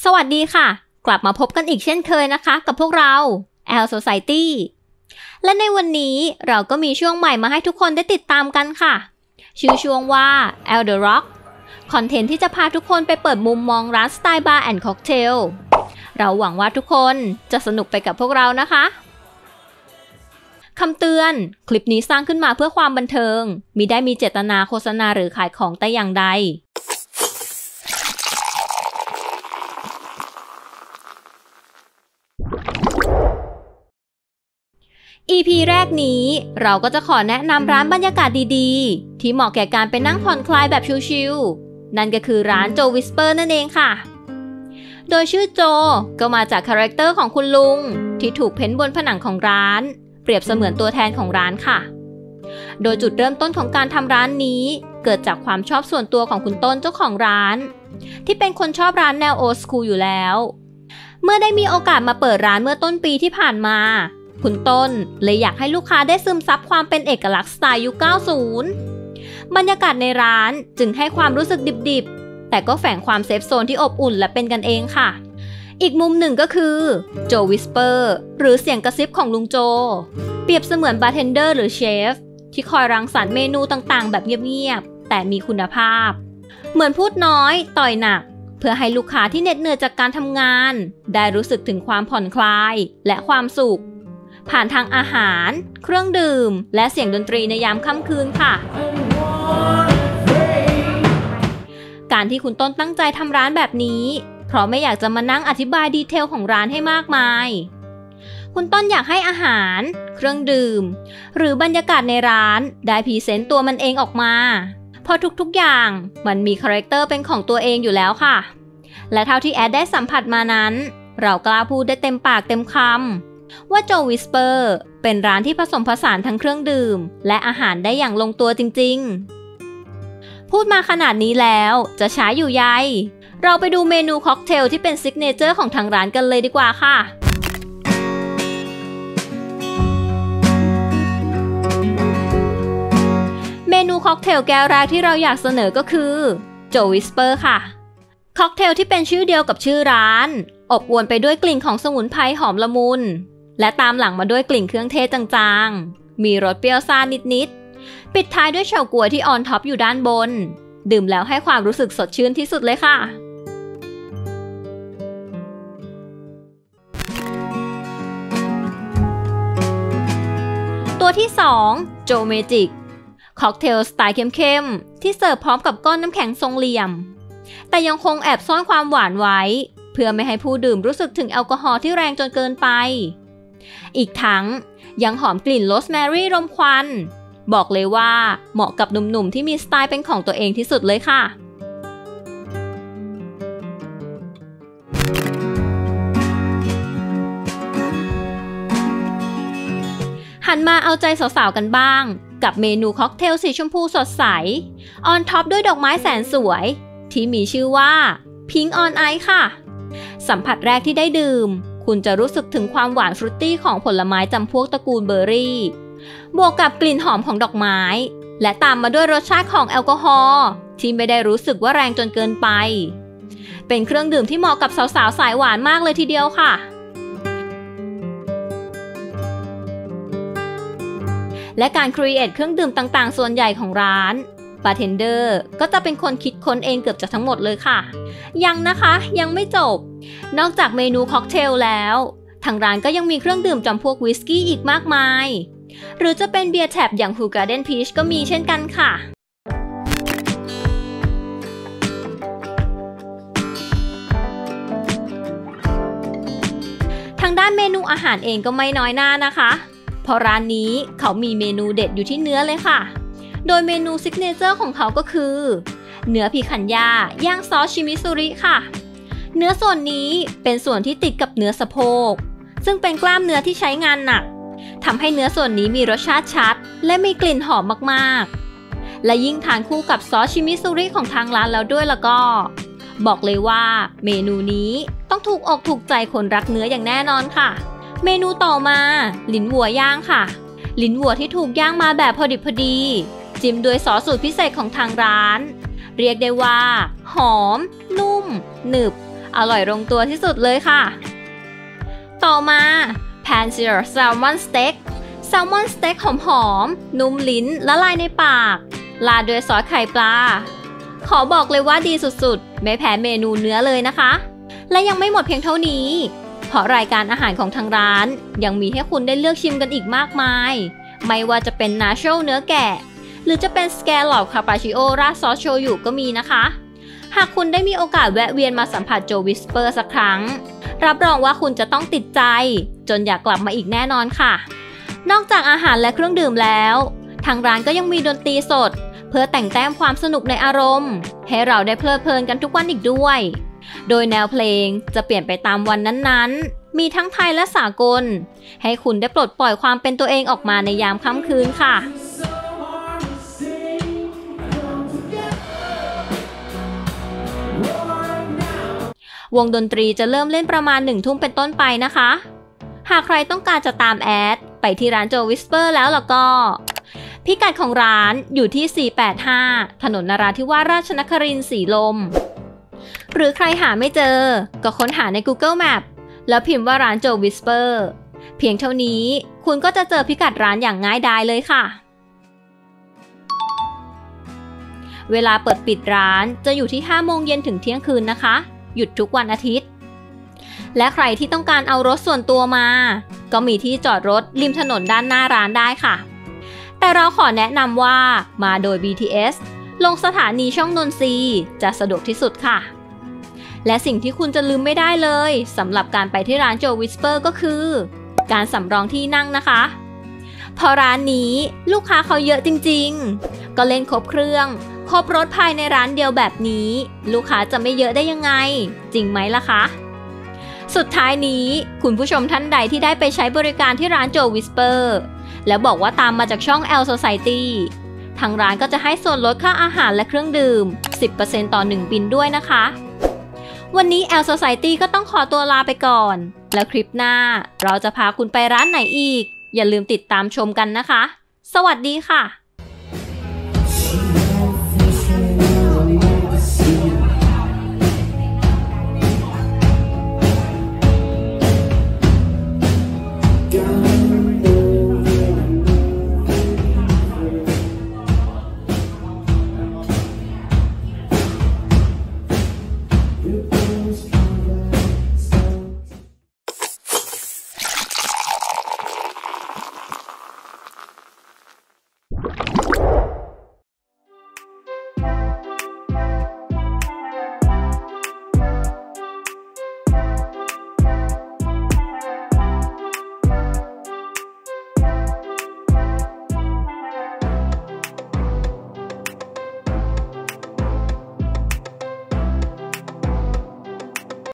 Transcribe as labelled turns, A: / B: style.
A: สวัสดีค่ะกลับมาพบกันอีกเช่นเคยนะคะกับพวกเรา L Society และในวันนี้เราก็มีช่วงใหม่มาให้ทุกคนได้ติดตามกันค่ะชื่อช่วงว่า L The Rock คอนเทนต์ที่จะพาทุกคนไปเปิดมุมมองร้านสไตล์บาร์แอนด์ค็อกเทลเราหวังว่าทุกคนจะสนุกไปกับพวกเรานะคะคำเตือนคลิปนี้สร้างขึ้นมาเพื่อความบันเทิงมิได้มีเจตนาโฆษณาหรือขายของแต่อย่างใดEP แรกนี้เราก็จะขอแนะนำร้านบรรยากาศดีๆที่เหมาะแก่การไปนั่งผ่อนคลายแบบชิลๆนั่นก็คือร้านโจวิสเปอร์นั่นเองค่ะโดยชื่อโจก็มาจากคาแรคเตอร์ของคุณลุงที่ถูกเพ้นบนผนังของร้านเปรียบเสมือนตัวแทนของร้านค่ะโดยจุดเริ่มต้นของการทำร้านนี้เกิดจากความชอบส่วนตัวของคุณต้นเจ้าของร้านที่เป็นคนชอบร้านแนวโอลด์สคูลอยู่แล้วเมื่อได้มีโอกาสมาเปิดร้านเมื่อต้นปีที่ผ่านมาคุณต้นเลยอยากให้ลูกค้าได้ซึมซับความเป็นเอกลักษณ์สไตล์ยุค 90 บรรยากาศในร้านจึงให้ความรู้สึกดิบๆแต่ก็แฝงความเซฟโซนที่อบอุ่นและเป็นกันเองค่ะอีกมุมหนึ่งก็คือโจวิสเปอร์หรือเสียงกระซิบของลุงโจเปรียบเสมือนบาร์เทนเดอร์หรือเชฟที่คอยรังสรรค์เมนูต่างๆแบบเงียบๆแต่มีคุณภาพเหมือนพูดน้อยต่อยหนักเพื่อให้ลูกค้าที่เหน็ดเหนื่อยจากการทำงานได้รู้สึกถึงความผ่อนคลายและความสุขผ่านทางอาหารเครื่องดื่มและเสียงดนตรีในยามค่ำคืนค่ะการที่คุณต้นตั้งใจทำร้านแบบนี้เพราะไม่อยากจะมานั่งอธิบายดีเทลของร้านให้มากมายคุณต้นอยากให้อาหารเครื่องดื่มหรือบรรยากาศในร้านได้พรีเซนต์ตัวมันเองออกมาเพราะทุกๆอย่างมันมีคาแรคเตอร์เป็นของตัวเองอยู่แล้วค่ะและเท่าที่แอดได้สัมผัสมานั้นเรากล้าพูดได้เต็มปากเต็มคำว่าโจวิสเปอร์เป็นร้านที่ผสมผสานทั้งเครื่องดื่มและอาหารได้อย่างลงตัวจริงๆพูดมาขนาดนี้แล้วจะช้าอยู่ใยเราไปดูเมนูค็อกเทลที่เป็นซิกเนเจอร์ของทางร้านกันเลยดีกว่าค่ะเมนูค็อกเทลแก้วแรกที่เราอยากเสนอก็คือโจวิสเปอร์ค่ะค็อกเทลที่เป็นชื่อเดียวกับชื่อร้านอบอวลไปด้วยกลิ่นของสมุนไพรหอมละมุนและตามหลังมาด้วยกลิ่นเครื่องเทศจางๆมีรสเปรี้ยวซ่านิดๆปิดท้ายด้วยเฉาก๊วยที่ออนท็อปอยู่ด้านบนดื่มแล้วให้ความรู้สึกสดชื่นที่สุดเลยค่ะตัวที่2โจเมจิกค็อกเทลสไตล์เข้มๆที่เสิร์ฟพร้อมกับก้อนน้ำแข็งทรงเหลี่ยมแต่ยังคงแอบซ่อนความหวานไว้เพื่อไม่ให้ผู้ดื่มรู้สึกถึงแอลกอฮอล์ที่แรงจนเกินไปอีกทั้งยังหอมกลิ่นโรสแมรี่รมควันบอกเลยว่าเหมาะกับหนุ่มๆที่มีสไตล์เป็นของตัวเองที่สุดเลยค่ะหันมาเอาใจสาวๆกันบ้างกับเมนูค็อกเทลสีชมพูสดใสออนท็อปด้วยดอกไม้แสนสวยที่มีชื่อว่า Pink on Ice ค่ะสัมผัสแรกที่ได้ดื่มคุณจะรู้สึกถึงความหวานฟรุตตี้ของผลไม้จำพวกตระกูลเบอร์รี่บวกกับกลิ่นหอมของดอกไม้และตามมาด้วยรสชาติของแอลกอฮอล์ที่ไม่ได้รู้สึกว่าแรงจนเกินไปเป็นเครื่องดื่มที่เหมาะกับสาวๆสายหวานมากเลยทีเดียวค่ะและการครีเอทเครื่องดื่มต่างๆส่วนใหญ่ของร้านบาร์เทนเดอร์ก็จะเป็นคนคิดค้นเองเกือบจะทั้งหมดเลยค่ะยังนะคะยังไม่จบนอกจากเมนูค็อกเทลแล้วทางร้านก็ยังมีเครื่องดื่มจำพวกวิสกี้อีกมากมายหรือจะเป็นเบียร์แท็บอย่าง Hugo Garden Peach ก็มีเช่นกันค่ะทางด้านเมนูอาหารเองก็ไม่น้อยหน้านะคะเพราะร้านนี้เขามีเมนูเด็ดอยู่ที่เนื้อเลยค่ะโดยเมนูซิกเนเจอร์ของเขาก็คือเนื้อพิคันย่าย่างซอสชิมิซุริค่ะเนื้อส่วนนี้เป็นส่วนที่ติดกับเนื้อสะโพกซึ่งเป็นกล้ามเนื้อที่ใช้งานหนักทำให้เนื้อส่วนนี้มีรสชาติชัดและมีกลิ่นหอมมากๆและยิ่งทานคู่กับซอสชิมิซุริของทางร้านแล้วด้วยแล้วก็บอกเลยว่าเมนูนี้ต้องถูกอกถูกใจคนรักเนื้ออย่างแน่นอนค่ะเมนูต่อมาลิ้นวัวย่างค่ะลิ้นวัวที่ถูกย่างมาแบบพอดิบพอดีจิ้มด้วยซอสสูตรพิเศษของทางร้านเรียกได้ว่าหอมนุ่มหนึบอร่อยลงตัวที่สุดเลยค่ะต่อมา Pansier Salmon Steak แซลมอนสเต็กหอมๆนุ่มลิ้นละลายในปากราดด้วยซอสไข่ปลาขอบอกเลยว่าดีสุดๆไม่แพ้เมนูเนื้อเลยนะคะและยังไม่หมดเพียงเท่านี้เพราะรายการอาหารของทางร้านยังมีให้คุณได้เลือกชิมกันอีกมากมายไม่ว่าจะเป็นนาโชเนื้อแกะหรือจะเป็นสแกลลอปคาปาชิโอราดซอสโชยุก็มีนะคะหากคุณได้มีโอกาสแวะเวียนมาสัมผัสโจวิสเปอร์สักครั้งรับรองว่าคุณจะต้องติดใจจนอยากกลับมาอีกแน่นอนค่ะนอกจากอาหารและเครื่องดื่มแล้วทางร้านก็ยังมีดนตรีสดเพื่อแต่งแต้มความสนุกในอารมณ์ให้เราได้เพลิดเพลินกันทุกวันอีกด้วยโดยแนวเพลงจะเปลี่ยนไปตามวันนั้นๆมีทั้งไทยและสากลให้คุณได้ปลดปล่อยความเป็นตัวเองออกมาในยามค่ำคืนค่ะวงดนตรีจะเริ่มเล่นประมาณ1 ทุ่มเป็นต้นไปนะคะหากใครต้องการจะตามแอดไปที่ร้านโจวิสเปอร์แล้วล่ะก็พิกัดของร้านอยู่ที่485ถนนนราธิวาสราชนครินทร์สีลมหรือใครหาไม่เจอก็ค้นหาใน Google Map แล้วพิมพ์ว่าร้านโจวิสเปอร์เพียงเท่านี้คุณก็จะเจอพิกัดร้านอย่างง่ายดายเลยค่ะเวลาเปิดปิดร้านจะอยู่ที่5 โมงเย็นถึงเที่ยงคืนนะคะหยุดทุกวันอาทิตย์และใครที่ต้องการเอารถส่วนตัวมาก็มีที่จอดรถริมถนนด้านหน้าร้านได้ค่ะแต่เราขอแนะนำว่ามาโดย BTS ลงสถานีช่องนนทรีจะสะดวกที่สุดค่ะและสิ่งที่คุณจะลืมไม่ได้เลยสำหรับการไปที่ร้านโจวิสเปอร์ก็คือการสำรองที่นั่งนะคะเพราะร้านนี้ลูกค้าเขาเยอะจริงๆก็เล่นครบเครื่องครบรถภายในร้านเดียวแบบนี้ลูกค้าจะไม่เยอะได้ยังไงจริงไหมล่ะคะสุดท้ายนี้คุณผู้ชมท่านใดที่ได้ไปใช้บริการที่ร้านโจวิสเปอร์แล้วบอกว่าตามมาจากช่อง L Society ทางร้านก็จะให้ส่วนลดค่าอาหารและเครื่องดื่ม 10% ต่อ 1 บิลด้วยนะคะวันนี้ L Society ก็ต้องขอตัวลาไปก่อนแล้วคลิปหน้าเราจะพาคุณไปร้านไหนอีกอย่าลืมติดตามชมกันนะคะสวัสดีค่ะ